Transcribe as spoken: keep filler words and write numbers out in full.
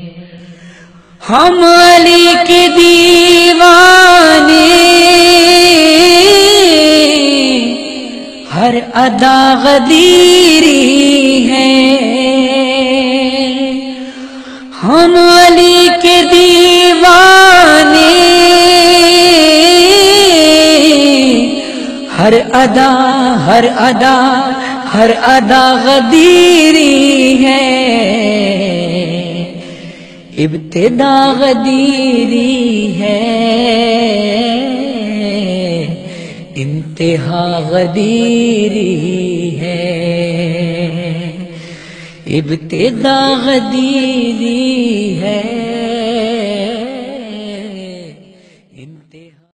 हम अली के दीवाने, हर अदा गदीरी है। हम अली के दीवाने, हर अदा हर अदा हर अदा गदीरी है। इब्तिदा गदीरी है, इंतहा गदीरी है। इब्तिदा गदीरी है।